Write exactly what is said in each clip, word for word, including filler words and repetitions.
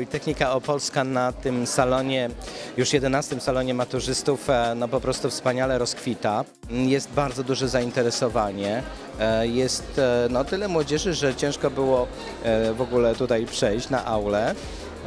Politechnika Opolska na tym salonie, już jedenastym salonie maturzystów, no po prostu wspaniale rozkwita. Jest bardzo duże zainteresowanie. Jest no, tyle młodzieży, że ciężko było w ogóle tutaj przejść na aulę.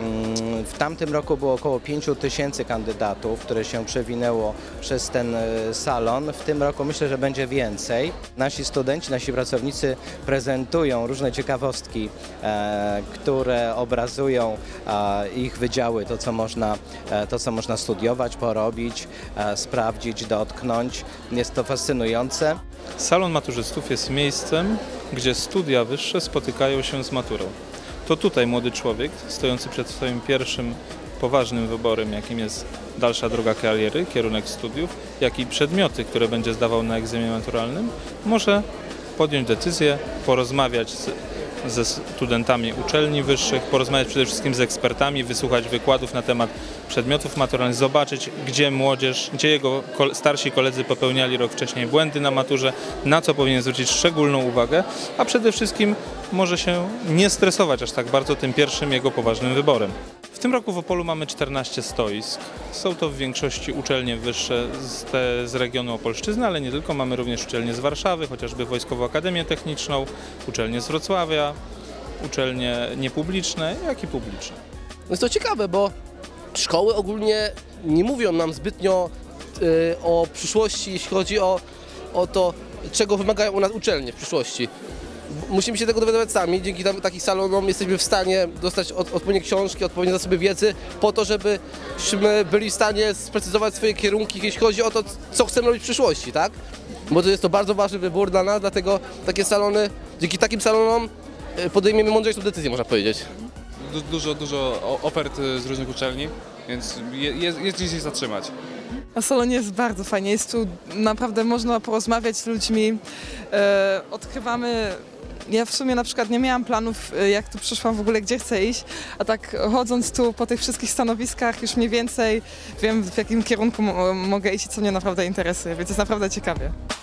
W tamtym roku było około pięciu tysięcy kandydatów, które się przewinęło przez ten salon. W tym roku myślę, że będzie więcej. Nasi studenci, nasi pracownicy prezentują różne ciekawostki, e, które obrazują e, ich wydziały, to co można, e, to co można studiować, porobić, e, sprawdzić, dotknąć. Jest to fascynujące. Salon maturzystów jest miejscem, gdzie studia wyższe spotykają się z maturą. To tutaj młody człowiek, stojący przed swoim pierwszym poważnym wyborem, jakim jest dalsza droga kariery, kierunek studiów, jak i przedmioty, które będzie zdawał na egzaminie maturalnym, może podjąć decyzję, porozmawiać z, ze studentami uczelni wyższych, porozmawiać przede wszystkim z ekspertami, wysłuchać wykładów na temat przedmiotów maturalnych, zobaczyć, gdzie młodzież, gdzie jego starsi koledzy popełniali rok wcześniej błędy na maturze, na co powinien zwrócić szczególną uwagę, a przede wszystkim może się nie stresować aż tak bardzo tym pierwszym jego poważnym wyborem. W tym roku w Opolu mamy czternaście stoisk. Są to w większości uczelnie wyższe z, te, z regionu Opolszczyzny, ale nie tylko. Mamy również uczelnie z Warszawy, chociażby Wojskową Akademię Techniczną, uczelnie z Wrocławia, uczelnie niepubliczne, jak i publiczne. Jest to ciekawe, bo szkoły ogólnie nie mówią nam zbytnio y, o przyszłości, jeśli chodzi o, o to, czego wymagają u nas uczelnie w przyszłości. Musimy się tego dowiadywać sami, dzięki tam, takich salonom jesteśmy w stanie dostać od, odpowiednie książki, odpowiednie zasoby wiedzy po to, żebyśmy byli w stanie sprecyzować swoje kierunki, jeśli chodzi o to, co chcemy robić w przyszłości, tak? Bo to jest to bardzo ważny wybór dla nas, dlatego takie salony, dzięki takim salonom podejmiemy mądrzejszą decyzję, można powiedzieć. Du dużo, dużo ofert z różnych uczelni, więc jest, jest gdzie się zatrzymać. Na salonie jest bardzo fajnie, jest tu naprawdę można porozmawiać z ludźmi, e, odkrywamy. Ja w sumie na przykład nie miałam planów, jak tu przyszłam w ogóle, gdzie chcę iść, a tak chodząc tu po tych wszystkich stanowiskach już mniej więcej wiem, w jakim kierunku mogę iść i co mnie naprawdę interesuje, więc jest naprawdę ciekawie.